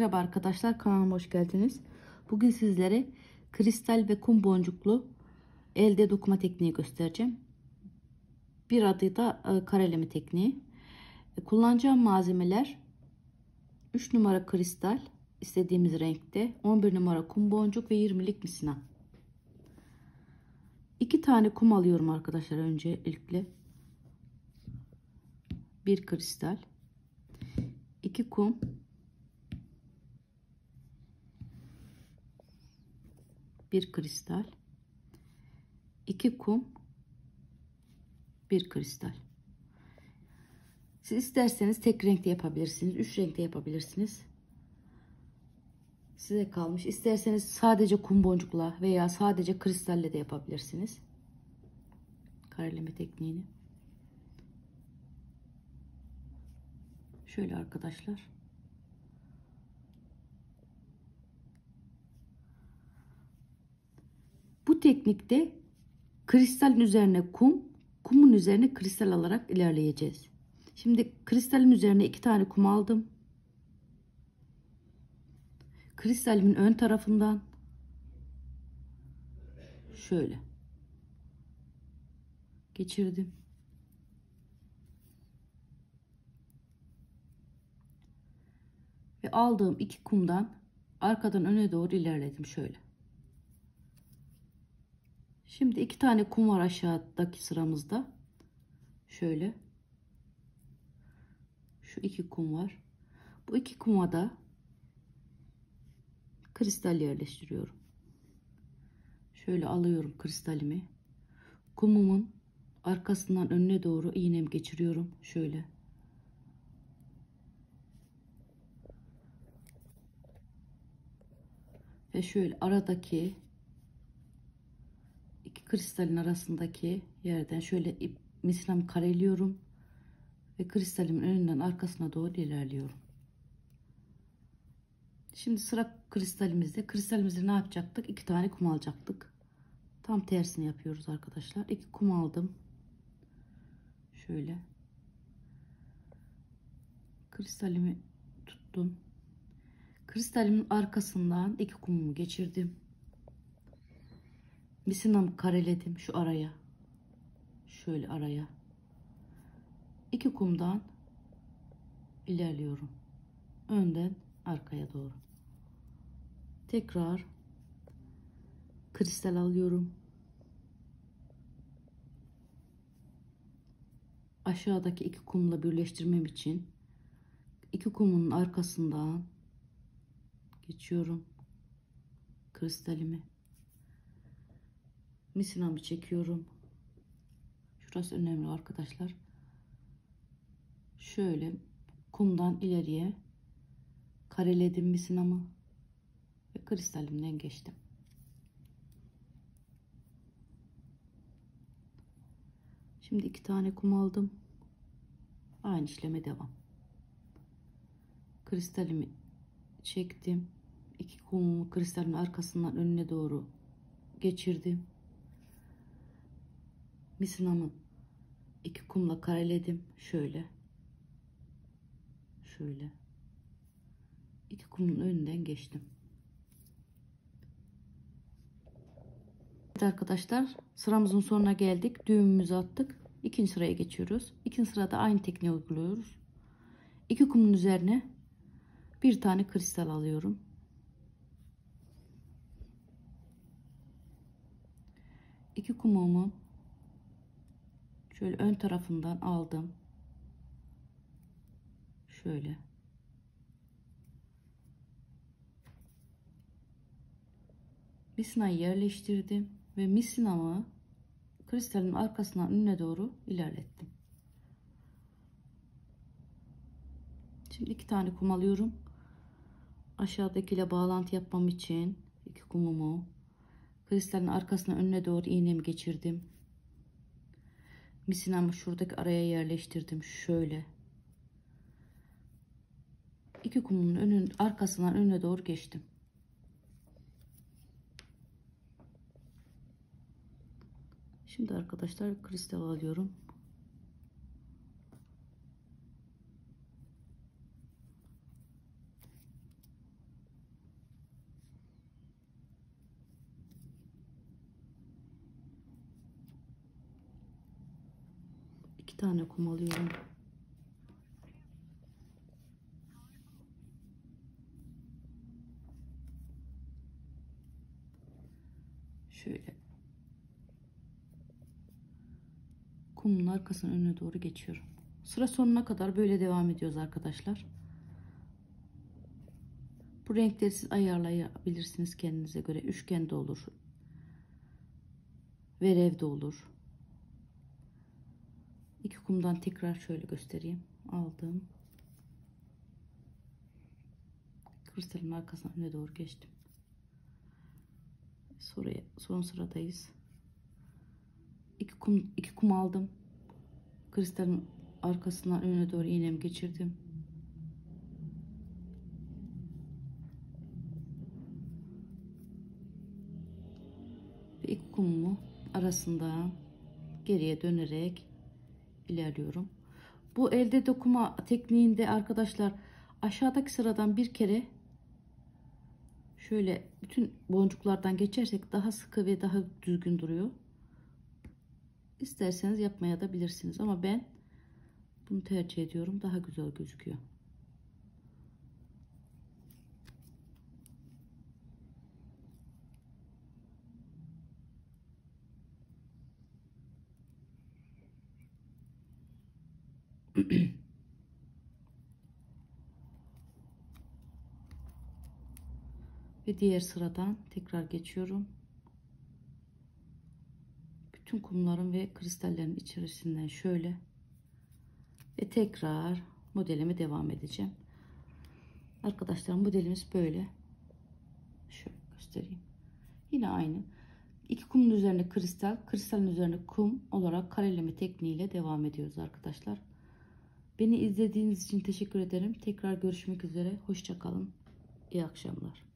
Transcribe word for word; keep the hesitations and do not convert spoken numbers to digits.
Merhaba arkadaşlar, kanalıma hoş geldiniz. Bugün sizlere kristal ve kum boncuklu elde dokuma tekniği göstereceğim. Bir adı da e, kareleme tekniği. E, kullanacağım malzemeler üç numara kristal istediğimiz renkte, on bir numara kum boncuk ve yirmilik misina. iki tane kum alıyorum arkadaşlar. Öncelikle bir kristal, iki kum, bir kristal, iki kum, bir kristal. Siz isterseniz tek renkte yapabilirsiniz, üç renkte yapabilirsiniz. Size kalmış. İsterseniz sadece kum boncukla veya sadece kristalle de yapabilirsiniz kareleme tekniğini. Şöyle arkadaşlar. Bu teknikte kristalin üzerine kum, kumun üzerine kristal alarak ilerleyeceğiz. Şimdi kristalin üzerine iki tane kum aldım. Kristalimin ön tarafından şöyle geçirdim. Ve aldığım iki kumdan arkadan öne doğru ilerledim şöyle. Şimdi iki tane kum var aşağıdaki sıramızda. Şöyle. Şu iki kum var. Bu iki kuma da kristal yerleştiriyorum. Şöyle alıyorum kristalimi. Kumumun arkasından önüne doğru iğnemi geçiriyorum. Şöyle. Ve şöyle aradaki iki kristalin arasındaki yerden şöyle ip misinamı kareliyorum. Ve kristalimin önünden arkasına doğru ilerliyorum. Şimdi sıra kristalimizde. Kristalimizde ne yapacaktık? İki tane kum alacaktık. Tam tersini yapıyoruz arkadaşlar. İki kum aldım. Şöyle. Kristalimi tuttum. Kristalimin arkasından iki kumumu geçirdim. Misinamı kareledim şu araya. Şöyle araya. İki kumdan ilerliyorum. Önden arkaya doğru. Tekrar kristal alıyorum. Aşağıdaki iki kumla birleştirmem için iki kumun arkasından geçiyorum. Kristalimi. Misinamı çekiyorum. Şurası önemli arkadaşlar. Şöyle kumdan ileriye kareledim misinamı ve kristalimden geçtim. Şimdi iki tane kum aldım. Aynı işleme devam. Kristalimi çektim. İki kumumu kristalin arkasından önüne doğru geçirdim. Misinamı iki kumla kareledim. Şöyle. Şöyle. İki kumun önünden geçtim. Evet arkadaşlar, sıramızın sonuna geldik. Düğümümüzü attık. İkinci sıraya geçiyoruz. İkinci sırada aynı tekniği uyguluyoruz. İki kumun üzerine bir tane kristal alıyorum. İki kumumu şöyle ön tarafından aldım. Şöyle. Misinayı yerleştirdim ve misinamı kristalin arkasından önüne doğru ilerlettim. Şimdi iki tane kum alıyorum. Aşağıdakiyle bağlantı yapmam için iki kumumu kristalin arkasından önüne doğru iğnemi geçirdim. Misinamı şuradaki araya yerleştirdim. Şöyle. İki kumun önün arkasından önüne doğru geçtim. Şimdi arkadaşlar kristal alıyorum. iki tane kum alıyorum. Şöyle kumun arkasının önüne doğru geçiyorum. Sıra sonuna kadar böyle devam ediyoruz arkadaşlar. Bu renkleri siz ayarlayabilirsiniz kendinize göre. Üçgen de olur. Verev de olur. İki kumdan tekrar şöyle göstereyim. Aldım. Kristalin arkasına önüne doğru geçtim. Sonra son sıradayız. İki kum, iki kum aldım. Kristalin arkasından önüne doğru iğnemi geçirdim. Ve iki kumumu arasında geriye dönerek ilerliyorum. Bu elde dokuma tekniğinde arkadaşlar aşağıdaki sıradan bir kere şöyle bütün boncuklardan geçersek daha sıkı ve daha düzgün duruyor. İsterseniz yapmaya da bilirsiniz ama ben bunu tercih ediyorum. Daha güzel gözüküyor. Ve diğer sıradan tekrar geçiyorum. Bütün kumların ve kristallerin içerisinden şöyle ve tekrar modelime devam edeceğim. Arkadaşlar modelimiz böyle. Şöyle göstereyim. Yine aynı. İki kumun üzerine kristal, kristalin üzerine kum olarak kareleme tekniğiyle devam ediyoruz arkadaşlar. Beni izlediğiniz için teşekkür ederim. Tekrar görüşmek üzere. Hoşça kalın. İyi akşamlar.